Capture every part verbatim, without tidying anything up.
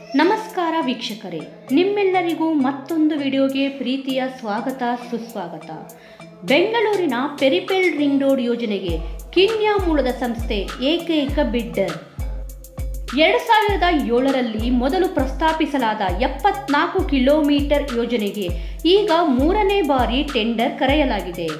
ನಮಸ್ಕಾರ ವೀಕ್ಷಕರೇ, ನಿಮ್ಮೆಲ್ಲರಿಗೂ ಮತ್ತೊಂದು ವಿಡಿಯೋಗೆ ಪ್ರೀತಿಯ ಸ್ವಾಗತ ಸುಸ್ವಾಗತ. ಬೆಂಗಳೂರಿನ ಪೆರಿಫೆರಲ್ ರಿಂಗ್ ರೋಡ್ ಯೋಜನೆಗೆ ಕೀನ್ಯಾ ಮೂಲದ ಸಂಸ್ಥೆ ಏಕೈಕ ಬಿಡ್ಡರ್. ಎರಡು ಸಾವಿರದ ಏಳರಲ್ಲಿ ಮೊದಲು ಪ್ರಸ್ತಾಪಿಸಲಾದ ಎಪ್ಪತ್ನಾಲ್ಕು ಕಿಲೋಮೀಟರ್ ಯೋಜನೆಗೆ ಈಗ ಮೂರನೇ ಬಾರಿ ಟೆಂಡರ್ ಕರೆಯಲಾಗಿದೆ.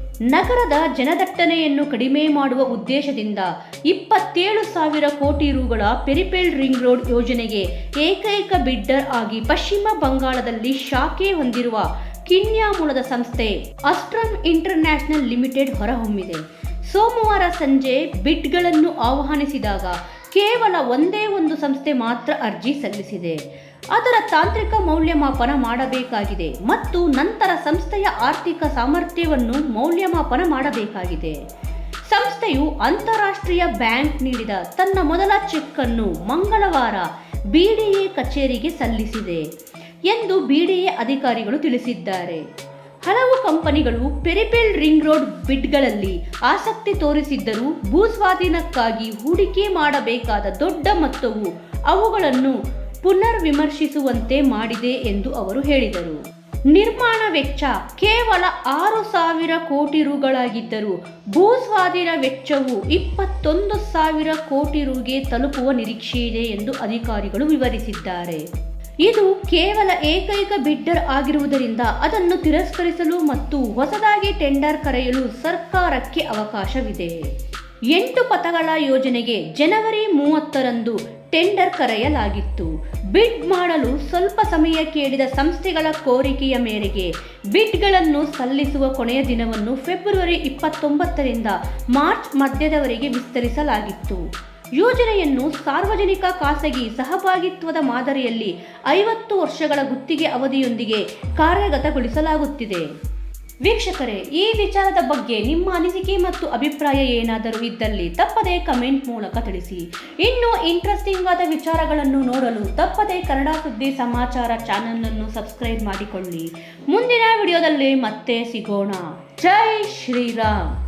ನಗರದ ಜನದಟ್ಟಣೆಯನ್ನು ಕಡಿಮೆ ಮಾಡುವ ಉದ್ದೇಶದಿಂದ ಇಪ್ಪತ್ತೇಳು ಸಾವಿರ ಕೋಟಿ ರುಗಳ ಪೆರಿಫೆರಲ್ ರಿಂಗ್ ರೋಡ್ ಯೋಜನೆಗೆ ಏಕೈಕ ಬಿಡ್ಡರ್ ಆಗಿ ಪಶ್ಚಿಮ ಬಂಗಾಳದಲ್ಲಿ ಶಾಖೆ ಹೊಂದಿರುವ ಕೀನ್ಯಾ ಮೂಲದ ಸಂಸ್ಥೆ ಅಸ್ಟ್ರಮ್ ಇಂಟರ್ನ್ಯಾಷನಲ್ ಲಿಮಿಟೆಡ್ ಹೊರಹೊಮ್ಮಿದೆ. ಸೋಮವಾರ ಸಂಜೆ ಬಿಡ್ಗಳನ್ನು ಆಹ್ವಾನಿಸಿದಾಗ ಕೇವಲ ಒಂದೇ ಒಂದು ಸಂಸ್ಥೆ ಮಾತ್ರ ಅರ್ಜಿ ಸಲ್ಲಿಸಿದೆ. ಅದರ ತಾಂತ್ರಿಕ ಮೌಲ್ಯಮಾಪನ ಮಾಡಬೇಕಾಗಿದೆ ಮತ್ತು ನಂತರ ಸಂಸ್ಥೆಯ ಆರ್ಥಿಕ ಸಾಮರ್ಥ್ಯವನ್ನು ಮೌಲ್ಯಮಾಪನ ಮಾಡಬೇಕಾಗಿದೆ. ಸಂಸ್ಥೆಯು ಅಂತಾರಾಷ್ಟ್ರೀಯ ಬ್ಯಾಂಕ್ ನೀಡಿದ ತನ್ನ ಮೊದಲ ಚೆಕ್ ಅನ್ನು ಮಂಗಳವಾರ ಬಿಡಿಎ ಕಚೇರಿಗೆ ಸಲ್ಲಿಸಿದೆ ಎಂದು ಬಿಡಿಎ ಅಧಿಕಾರಿಗಳು ತಿಳಿಸಿದ್ದಾರೆ. ಹಲವು ಕಂಪನಿಗಳು ಪೆರಿಫೆರಲ್ ರಿಂಗ್ ರೋಡ್ ಬಿಡ್ಗಳಲ್ಲಿ ಆಸಕ್ತಿ ತೋರಿಸಿದ್ದರೂ ಭೂಸ್ವಾಧೀನಕ್ಕಾಗಿ ಹೂಡಿಕೆ ಮಾಡಬೇಕಾದ ದೊಡ್ಡ ಮೊತ್ತವು ಅವುಗಳನ್ನು ಪುನರ್ ವಿಮರ್ಶಿಸುವಂತೆ ಮಾಡಿದೆ ಎಂದು ಅವರು ಹೇಳಿದರು. ನಿರ್ಮಾಣ ವೆಚ್ಚ ಕೇವಲ ಆರು ಸಾವಿರ ಕೋಟಿ ರುಗಳಾಗಿದ್ದರೂ ಭೂಸ್ವಾಧೀನ ವೆಚ್ಚವು ಇಪ್ಪತ್ತೊಂದು ಸಾವಿರ ಕೋಟಿ ರುಗೆ ತಲುಪುವ ನಿರೀಕ್ಷೆಯಿದೆ ಎಂದು ಅಧಿಕಾರಿಗಳು ವಿವರಿಸಿದ್ದಾರೆ. ಇದು ಕೇವಲ ಏಕೈಕ ಬಿಡ್ಡರ್ ಆಗಿರುವುದರಿಂದ ಅದನ್ನು ತಿರಸ್ಕರಿಸಲು ಮತ್ತು ಹೊಸದಾಗಿ ಟೆಂಡರ್ ಕರೆಯಲು ಸರ್ಕಾರಕ್ಕೆ ಅವಕಾಶವಿದೆ. ಎಂಟು ಪಥಗಳ ಯೋಜನೆಗೆ ಜನವರಿ ಮೂವತ್ತರಂದು ಟೆಂಡರ್ ಕರೆಯಲಾಗಿತ್ತು. ಬಿಡ್ ಮಾಡಲು ಸ್ವಲ್ಪ ಸಮಯ ಕೇಳಿದ ಸಂಸ್ಥೆಗಳ ಕೋರಿಕೆಯ ಮೇರೆಗೆ ಬಿಡ್ಗಳನ್ನು ಸಲ್ಲಿಸುವ ಕೊನೆಯ ದಿನವನ್ನು ಫೆಬ್ರವರಿ ಇಪ್ಪತ್ತೊಂಬತ್ತರಿಂದ ಮಾರ್ಚ್ ಮಧ್ಯದವರೆಗೆ ವಿಸ್ತರಿಸಲಾಗಿತ್ತು. ಯೋಜನೆಯನ್ನು ಸಾರ್ವಜನಿಕ ಖಾಸಗಿ ಸಹಭಾಗಿತ್ವದ ಮಾದರಿಯಲ್ಲಿ ಐವತ್ತು ವರ್ಷಗಳ ಗುತ್ತಿಗೆ ಅವಧಿಯೊಂದಿಗೆ ಕಾರ್ಯಗತಗೊಳಿಸಲಾಗುತ್ತಿದೆ. ವೀಕ್ಷಕರೇ, ಈ ವಿಚಾರದ ಬಗ್ಗೆ ನಿಮ್ಮ ಅನಿಸಿಕೆ ಮತ್ತು ಅಭಿಪ್ರಾಯ ಏನಾದರೂ ಇದ್ದಲ್ಲಿ ತಪ್ಪದೇ ಕಮೆಂಟ್ ಮೂಲಕ ತಿಳಿಸಿ. ಇನ್ನೂ ಇಂಟ್ರೆಸ್ಟಿಂಗ್ ಆದ ವಿಚಾರಗಳನ್ನು ನೋಡಲು ತಪ್ಪದೇ ಕನ್ನಡ ಸುದ್ದಿ ಸಮಾಚಾರ ಚಾನೆಲ್ ಅನ್ನು ಸಬ್ಸ್ಕ್ರೈಬ್ ಮಾಡಿಕೊಳ್ಳಿ. ಮುಂದಿನ ವಿಡಿಯೋದಲ್ಲಿ ಮತ್ತೆ ಸಿಗೋಣ. ಜೈ ಶ್ರೀರಾಮ್.